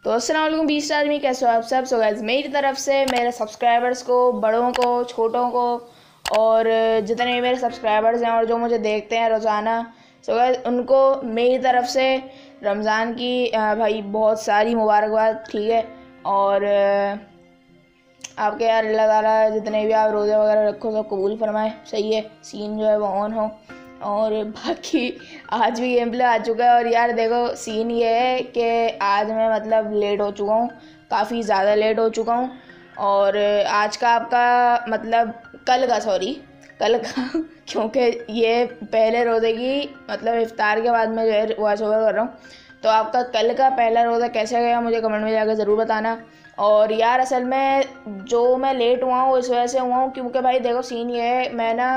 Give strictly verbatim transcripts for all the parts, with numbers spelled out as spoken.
तो अस्सलाम वालेकुम बीस आदमी, कैसे हो आप सब। सो गाइस मेरी तरफ से मेरे सब्सक्राइबर्स को, बड़ों को, छोटों को और जितने भी मेरे सब्सक्राइबर्स हैं और जो मुझे देखते हैं रोज़ाना, सो गाइस उनको मेरी तरफ से रमज़ान की भाई बहुत सारी मुबारकबाद। ठीक है, और आपके यार अल्लाह ताला जितने भी आप रोज़े वगैरह रखो सब कबूल फरमाए। सही है, सीन जो है वो ऑन हो। और बाकी आज भी गेम प्ले आ चुका है। और यार देखो सीन ये है कि आज मैं मतलब लेट हो चुका हूँ, काफ़ी ज़्यादा लेट हो चुका हूँ। और आज का आपका मतलब कल का सॉरी कल का क्योंकि ये पहले रोज़े की मतलब इफ्तार के बाद मैं जो है वॉइस ओवर कर रहा हूँ। तो आपका कल का पहला रोज़ा कैसे गया मुझे कमेंट में जाकर ज़रूर बताना। और यार असल में जो मैं लेट हुआ हूँ इस वजह से हुआ हूँ क्योंकि भाई देखो सीन ये है, मैं ना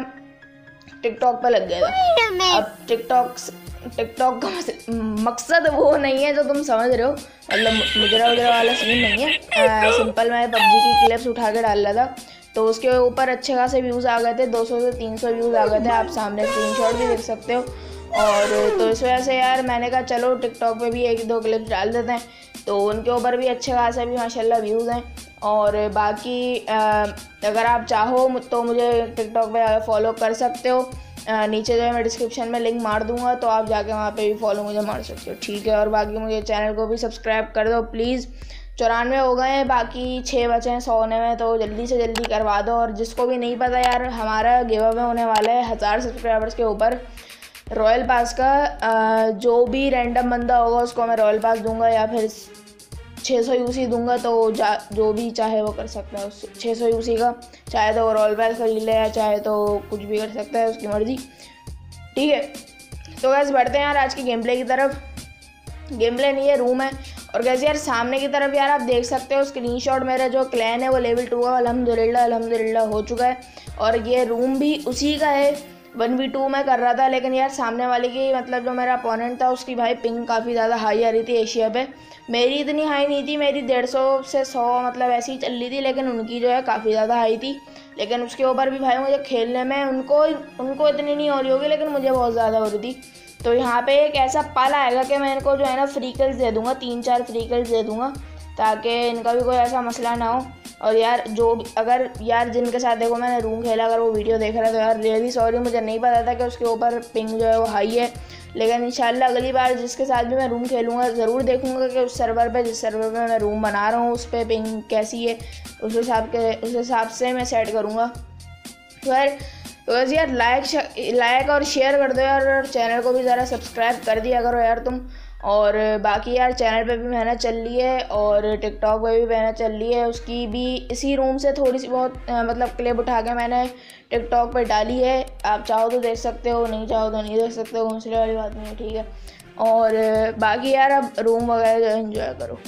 टिकटॉक पे लग गया था। अब टिकटॉक टिकटॉक का मकसद वो नहीं है जो तुम समझ रहे हो, मतलब मुजरा उजरा वाला सीन नहीं है। सिंपल मैं पबजी की क्लिप्स उठा के डाल रहा था तो उसके ऊपर अच्छे खासे व्यूज़ आ गए थे, दो सौ से तीन सौ व्यूज़ आ गए थे। आप सामने स्क्रीनशॉट भी देख सकते हो। और तो इस वजह से यार मैंने कहा चलो टिकटॉक पे भी एक दो क्लिप्स डाल देते हैं, तो उनके ऊपर भी अच्छे खासे भी माशाल्लाह व्यूज़ हैं। और बाकी आ, अगर आप चाहो तो मुझे टिकटॉक पे फॉलो कर सकते हो। आ, नीचे जो है मैं डिस्क्रिप्शन में लिंक मार दूंगा, तो आप जाके वहाँ पे भी फॉलो मुझे मार सकते हो। ठीक है, और बाकी मुझे चैनल को भी सब्सक्राइब कर दो प्लीज़। चौरानवे हो गए हैं, बाकी छः बचे हैं सौ होने में, तो जल्दी से जल्दी करवा दो। और जिसको भी नहीं पता यार, हमारा गिव अवे होने वाला है हज़ार सब्सक्राइबर्स के ऊपर रॉयल पास का। आ, जो भी रैंडम बंदा होगा उसको मैं रॉयल पास दूंगा या फिर छः सौ यूसी दूंगा, तो जा जो भी चाहे वो कर सकता है। उस छः सौ यूसी का चाहे तो रॉयल पास खरीद ले या चाहे तो कुछ भी कर सकता है, उसकी मर्ज़ी। ठीक है, तो गैस बढ़ते हैं यार आज की गेम प्ले की तरफ। गेम प्ले नहीं है, रूम है। और गैस यार सामने की तरफ यार आप देख सकते हो स्क्रीनशॉट, मेरा जो क्लैन है वो लेवल टू का अल्हम्दुलिल्लाह अल्हम्दुलिल्लाह हो चुका है। और ये रूम भी उसी का है। वन वी टू में कर रहा था, लेकिन यार सामने वाले की मतलब जो मेरा अपोनेंट था उसकी भाई पिंग काफ़ी ज़्यादा हाई आ रही थी एशिया पे। मेरी इतनी हाई नहीं थी, मेरी डेढ़ सौ से सौ मतलब ऐसी ही चल रही थी, लेकिन उनकी जो है काफ़ी ज़्यादा हाई थी। लेकिन उसके ऊपर भी भाई मुझे खेलने में उनको उनको इतनी नहीं हो रही होगी, लेकिन मुझे बहुत ज़्यादा हो रही थी। तो यहाँ पे एक ऐसा पल आएगा कि मैं इनको जो है ना फ्री किल्स दे दूँगा, तीन चार फ्री किल्स दे दूँगा, ताकि इनका भी कोई ऐसा मसला ना हो। और यार जो अगर यार जिनके साथ देखो मैंने रूम खेला, अगर वो वीडियो देख रहा है तो यार रियली सॉरी, मुझे नहीं पता था कि उसके ऊपर पिंग जो है वो हाई है। लेकिन इंशाल्लाह अगली बार जिसके साथ भी मैं रूम खेलूँगा ज़रूर देखूँगा कि उस सर्वर पे जिस सर्वर पे मैं रूम बना रहा हूँ उस पर पिंग कैसी है, उस हिसाब के उस हिसाब से मैं सेट करूँगा। तो यार तो बस यार लाइक लाइक और शेयर कर दो यार, और चैनल को भी ज़रा सब्सक्राइब कर दिया करो यार तुम। और बाकी यार चैनल पे भी मेहनत चल रही है और टिकटॉक पे भी मेहनत चल रही है, उसकी भी इसी रूम से थोड़ी सी बहुत आ, मतलब क्लिप उठा के मैंने टिकटॉक पे डाली है। आप चाहो तो देख सकते हो, नहीं चाहो तो नहीं देख सकते हो, मसले वाली बात नहीं है। ठीक है, और बाकी यार अब रूम वगैरह जो एंजॉय करो।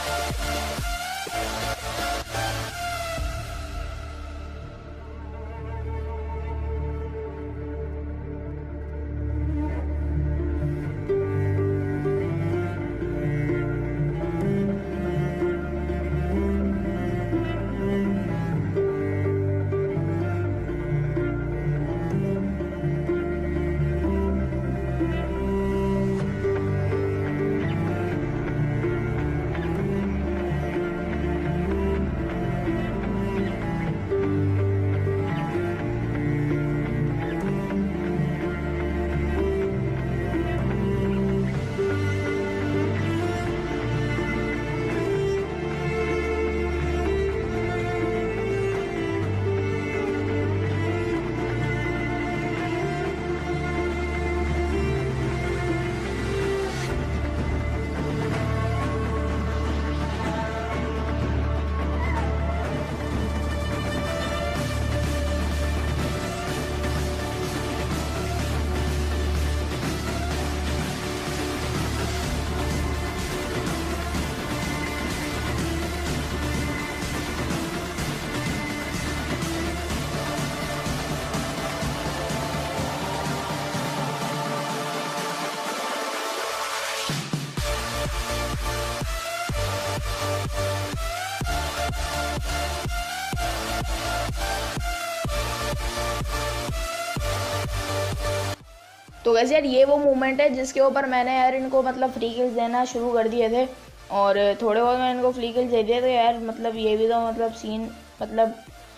तो वैसे यार ये वो मोमेंट है जिसके ऊपर मैंने यार इनको मतलब फ्री किल्स देना शुरू कर दिए थे, और थोड़े बहुत मैंने इनको फ्री किल्स दे दिए थे यार। मतलब ये भी तो मतलब सीन मतलब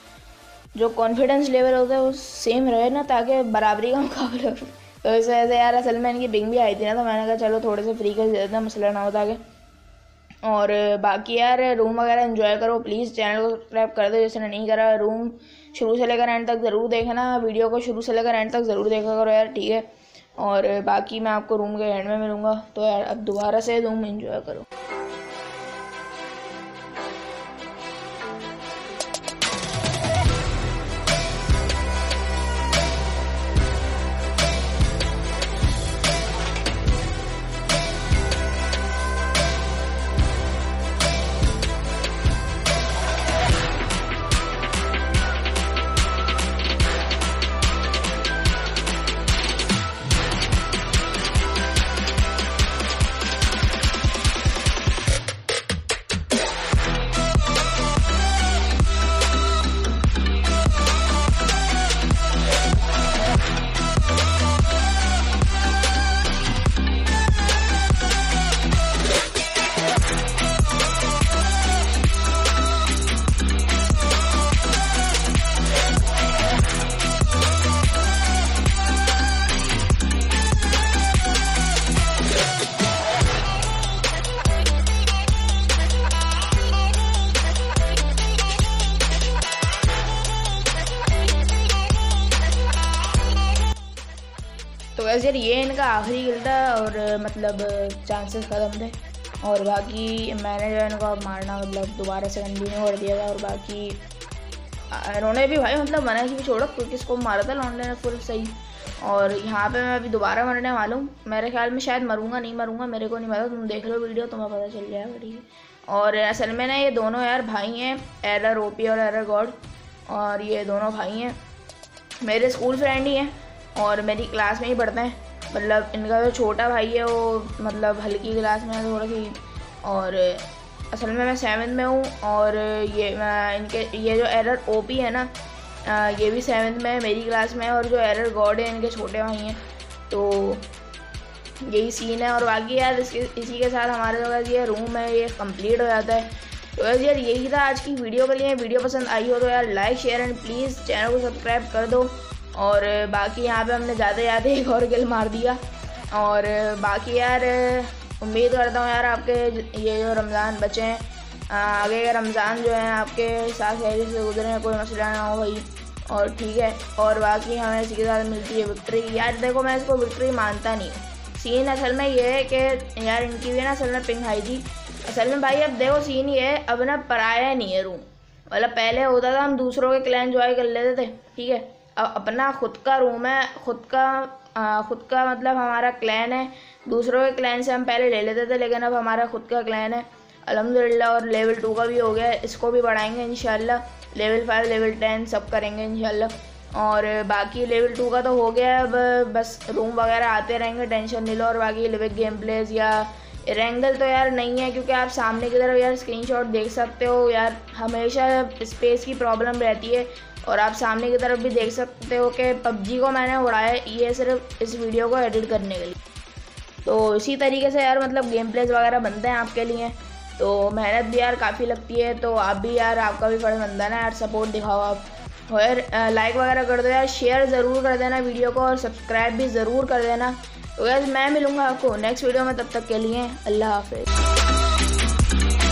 जो कॉन्फिडेंस लेवल होता है वो सेम रहे ना, ताकि बराबरी का मुकाबला हो। तो इस वजह से यार असल में इनकी बिंग भी आई थी ना, तो मैंने कहा चलो थोड़े से फ्री किल्स दे देते हैं, मसला ना होता आगे। और बाकी यार रूम वगैरह एंजॉय करो, प्लीज़ चैनल को सब्सक्राइब कर दो जिसने नहीं करा। रूम शुरू से लेकर एंड तक ज़रूर देखना, वीडियो को शुरू से लेकर एंड तक ज़रूर देखा करो यार, ठीक है। और बाकी मैं आपको रूम के एंड में मिलूँगा, तो यार अब दोबारा से रूम एंजॉय करो। तो वैसे यार ये इनका आखिरी किल था, और मतलब चांसेस ख़त्म थे। और बाकी मैंने जो इनको मारना मतलब दोबारा से कंटिन्यू कर दिया था। और बाकी इन्होंने भी भाई मतलब मना की छोड़ो, क्योंकि इसको मारा था लॉन्डे ने फुल सही। और यहाँ पे मैं अभी दोबारा मरने वाला हूँ, मेरे ख्याल में शायद मरूंगा नहीं मरूंगा मेरे को नहीं पता, तुम देख लो वीडियो तुम्हें पता चल जाएगा, ठीक है। और असल में ना ये दोनों यार भाई हैं, एरर ओपी और एरर गॉड, और ये दोनों भाई हैं, मेरे स्कूल फ्रेंड ही हैं और मेरी क्लास में ही पढ़ते हैं। मतलब इनका जो छोटा भाई है वो मतलब हल्की क्लास में है थोड़ी सी, और असल में मैं सेवन्थ में हूँ। और ये मैं इनके ये जो एरर ओपी है ना, ये भी सेवन्थ में है मेरी क्लास में, और जो एरर गॉड है इनके छोटे भाई हैं। तो यही सीन है। और बाकी यार इसके इसी के साथ हमारे जो ये रूम है ये कंप्लीट हो जाता है। तो यार यार यही था आज की वीडियो के लिए। वीडियो पसंद आई हो तो यार like share and please channel को सब्सक्राइब कर दो। और बाकी यहाँ पे हमने ज़्यादा ज़्यादा एक और किल मार दिया। और बाकी यार उम्मीद करता हूँ यार आपके ये जो रमज़ान बचे हैं, आगे का रमज़ान जो है आपके साथ खैरियत से गुजरे, कोई मसला ना हो भाई। और ठीक है, और बाकी हमें इसी के साथ मिलती है विक्ट्री। यार देखो मैं इसको विक्ट्री मानता नहीं, सीन असल में ये है कि यार इनकी भी ना असल में पिंग हाई थी। असल में भाई अब देखो सीन ये है, अब ना पराया नहीं है रूम। मतलब पहले होता था हम दूसरों के क्लैन ज्वाइन कर लेते थे, ठीक है। अब अपना खुद का रूम है, खुद का आ, खुद का मतलब हमारा क्लैन है। दूसरों के क्लैन से हम पहले ले लेते थे, लेकिन अब हमारा खुद का क्लैन है। अल्हम्दुलिल्लाह। और लेवल टू का भी हो गया, इसको भी बढ़ाएंगे इंशाल्लाह। लेवल फाइव लेवल टेन सब करेंगे इंशाल्लाह। और बाकी लेवल टू का तो हो गया, अब बस रूम वगैरह आते रहेंगे, टेंशन नहीं लो। और बाकी लिविक गेम प्लेज या रेंगल तो यार नहीं है, क्योंकि आप सामने की तरफ यार स्क्रीनशॉट देख सकते हो यार, हमेशा स्पेस की प्रॉब्लम रहती है। और आप सामने की तरफ भी देख सकते हो कि पबजी को मैंने उड़ाया ये सिर्फ इस वीडियो को एडिट करने के लिए। तो इसी तरीके से यार मतलब गेम प्लेज वगैरह बनते हैं आपके लिए, तो मेहनत भी यार काफ़ी लगती है। तो आप भी यार, आपका भी फर्ज बनता है ना यार, सपोर्ट दिखाओ आप। और लाइक वगैरह कर दो यार, शेयर ज़रूर कर देना वीडियो को, और सब्सक्राइब भी ज़रूर कर देना। तो यार मैं मिलूँगा आपको नेक्स्ट वीडियो में, तब तक के लिए अल्लाह हाफिज़।